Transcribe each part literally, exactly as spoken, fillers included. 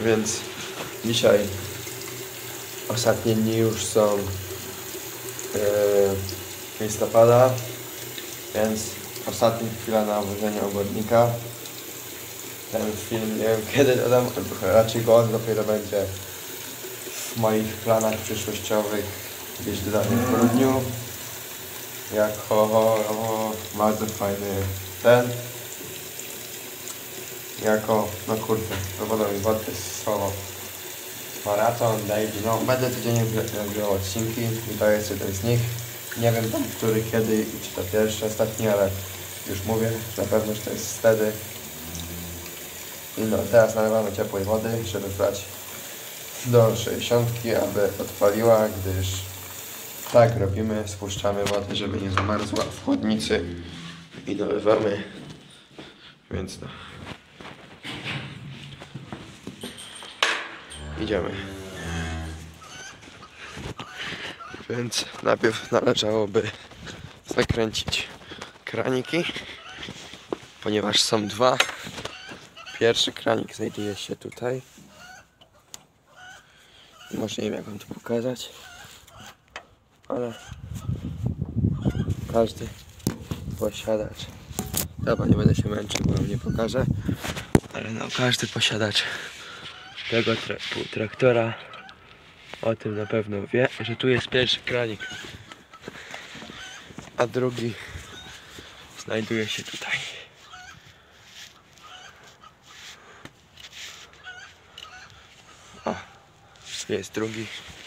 Więc dzisiaj ostatnie dni już są yy, listopada, więc ostatnia chwila na obłożenie obwodnika. Ten film nie wiem kiedy dodam, raczej go dopiero będzie w moich planach przyszłościowych gdzieś dodany w grudniu. Jako o, bardzo fajny ten. Jako, no kurde, dowodowy wody słowo maraton, daily, no będę codziennie nagrywał odcinki i to jest jeden z nich. Nie wiem tam, który, kiedy i czy to pierwszy, ostatni, ale już mówię, na pewno, że to jest wtedy. I no, teraz nalewamy ciepłej wody, żeby wlać do sześćdziesiątki, aby odpaliła, gdyż tak robimy, spuszczamy wodę, żeby nie zamarzła w chłodnicy i dolewamy, więc no. Idziemy. Więc najpierw należałoby zakręcić kraniki, ponieważ są dwa. Pierwszy kranik znajduje się tutaj. Może nie wiem jak wam to pokazać, ale każdy posiadacz, dobra, nie będę się męczył, bo wam nie pokażę, ale no każdy posiadacz tego tra traktora o tym na pewno wie, że tu jest pierwszy kranik, a drugi znajduje się tutaj. O, jest drugi.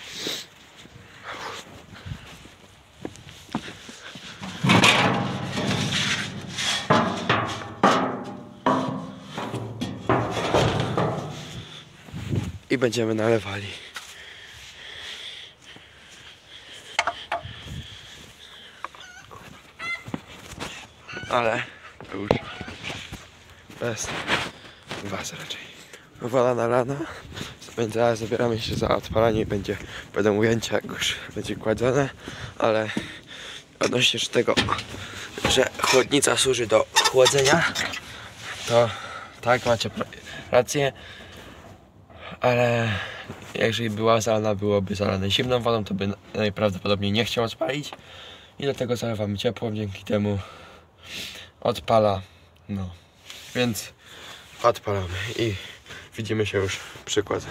I będziemy nalewali. Ale już bez was raczej. Wola nalana, więc zaraz zabieramy się za odpalanie i będzie, będą ujęcia, jak już będzie kładzone, ale odnośnie tego, że chłodnica służy do chłodzenia, to tak, macie rację. Ale jeżeli była zalana, byłoby zalane zimną wodą, to by najprawdopodobniej nie chciał odpalić. I dlatego zalewamy ciepłą, dzięki temu odpala. No, więc odpalamy i widzimy się już przy kładzeniu.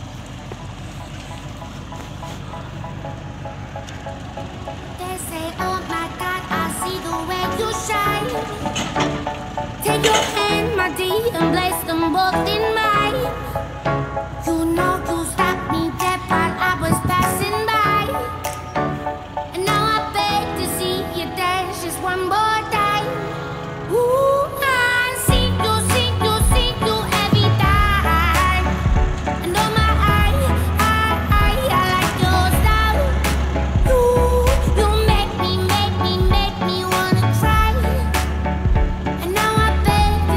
You know you stopped me dead while I was passing by, and now I beg to see you dance just one more time. Ooh, I see you, see you, see you every time. And oh my, I, I, I, I like your style. You, you make me, make me, make me wanna cry. And now I beg to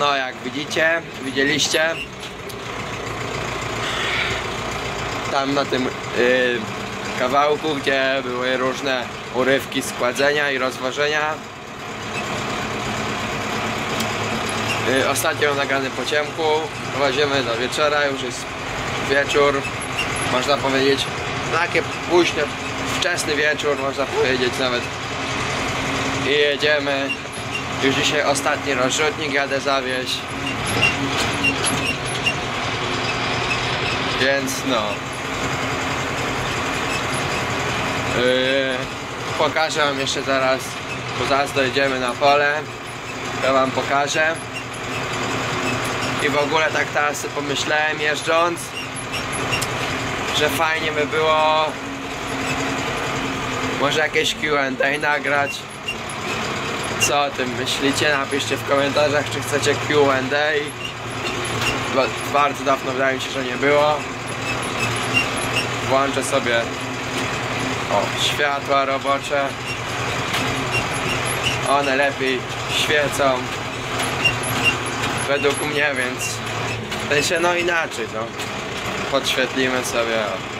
No jak widzicie, widzieliście, tam na tym yy, kawałku, gdzie były różne urywki składzenia i rozważenia, yy, ostatnio nagrany po ciemku, prowadzimy do wieczora, już jest wieczór, można powiedzieć, takie późne, wczesny wieczór, można powiedzieć nawet, i jedziemy. Już dzisiaj ostatni rozrzutnik jadę zawieźć. Więc no. Yy, pokażę wam jeszcze zaraz, bo zaraz dojedziemy na pole. Ja wam pokażę. I w ogóle tak teraz sobie pomyślałem jeżdżąc, że fajnie by było może jakieś Q and A nagrać. Co o tym myślicie? Napiszcie w komentarzach, czy chcecie Q and A. Bo bardzo dawno wydaje mi się, że nie było. Włączę sobie o, światła robocze. One lepiej świecą według mnie, więc w sensie no inaczej, no. Podświetlimy sobie.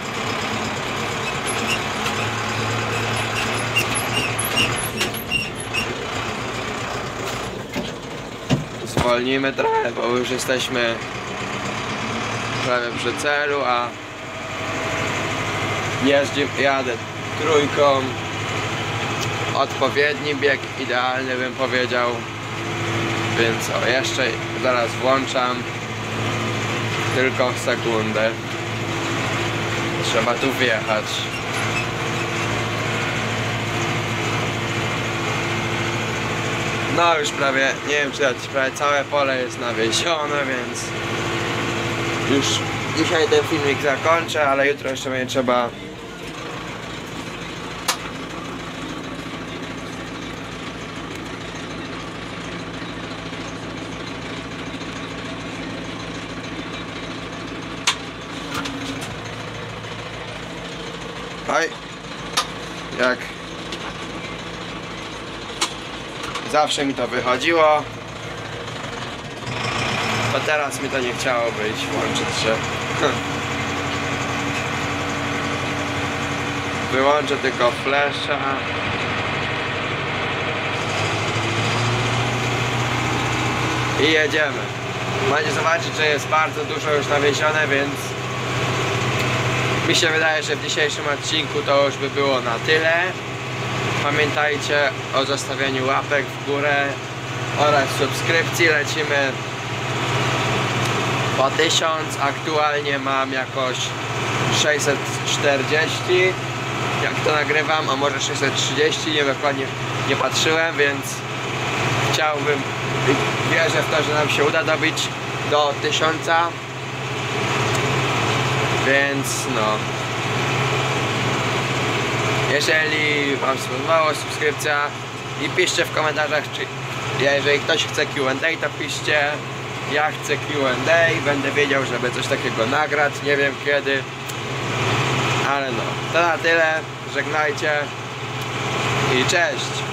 Zwolnimy trochę, bo już jesteśmy prawie przy celu, a jeździ, jadę trójką. Odpowiedni bieg, idealny bym powiedział. Więc o, jeszcze zaraz włączam. Tylko sekundę. Trzeba tu wjechać. No już prawie, nie wiem czy prawie całe pole jest nawiezione, więc już dzisiaj ten filmik zakończę, ale jutro jeszcze będzie trzeba Hej, jak zawsze mi to wychodziło, to teraz mi to nie chciało być, włączyć się. Wyłączę tylko flasha. I jedziemy. Macie zobaczyć, że jest bardzo dużo już nawiezione, więc mi się wydaje, że w dzisiejszym odcinku to już by było na tyle. Pamiętajcie o zostawieniu łapek w górę oraz subskrypcji. Lecimy po tysiąc. Aktualnie mam jakoś sześćset czterdzieści, jak to nagrywam, a może sześćset trzydzieści, nie dokładnie nie patrzyłem, więc chciałbym, wierzę w to, że nam się uda dobić do tysiąca. Więc no, jeżeli wam spodobało, subskrypcja i piszcie w komentarzach, czy jeżeli ktoś chce Q and A, to piszcie. Ja chcę Q and A, będę wiedział, żeby coś takiego nagrać, nie wiem kiedy, ale no, to na tyle, żegnajcie i cześć.